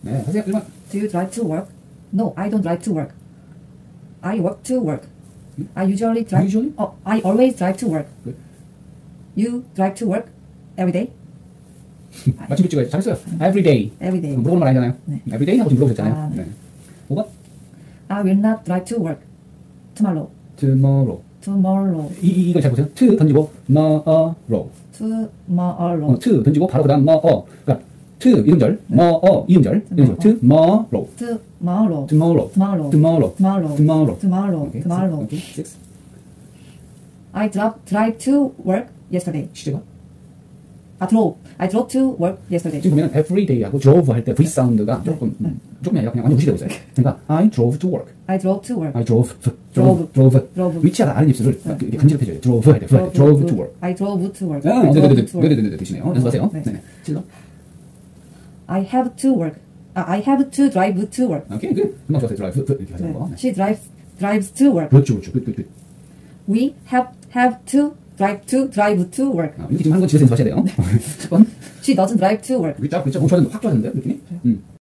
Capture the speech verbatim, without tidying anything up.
네, 하세요. 일 번. Do you drive to work? No, I don't drive to work. I work to work. I usually drive. Usually? Oh, I always drive to work. Good. You drive to work every day? 맞춤표 찍어야지. 잘했어요. Every day. Every day. 물어보는 말 아니잖아요. 네. Every day 하고 지금 물어보셨잖아요. 아, 네. 네. 오 번. I will not drive to work tomorrow. Tomorrow. Tomorrow. 이, 이, 이걸 잘 보세요. to 던지고 tomorrow. Tomorrow. 어, to 던지고 바로 그 다음 more. 그러니까 to 이음절, 네. more 이음절. 이런 식으로. tomorrow. Tomorrow. tomorrow. Tomorrow. tomorrow. Tomorrow. tomorrow. Tomorrow. Okay. Tomorrow. Okay. six. I drove drive to work yesterday. 시제가 아, drove. I drove to work yesterday. 지금 보면 every day하고 drove 할 때 V 사운드가 조금 네. 음, 조금이 아니라 그냥 완전 무시되고 있어요. 그러니까 I drove to work. I drove to work. I drove, drove, drove, drove. 위치하다 다른 입술을 네. 이렇게 간지럽혀줘요. drove 할 때, drove, drove to work. I drove to work. 아, I drove 네네네, to work. 네네네, 드시네요. 연습하세요. 네. 네네. 칠로. I have to work. 아, I have to drive to work. 오케이, 그 금방 좋았어요. drive, 이렇게 하자는 거. 네. 네. She drives drives to work. 그렇죠, 그렇죠. 굿, 굿, 굿. We have have to drive to drive to work. 아, 이렇게 지금 하는 거 집에서 연습하셔야 돼요. 십 번. She doesn't drive to work. 그렇죠, 그렇죠. 오, 좋아졌는데, 확 좋아졌는데, 느낌이? 음.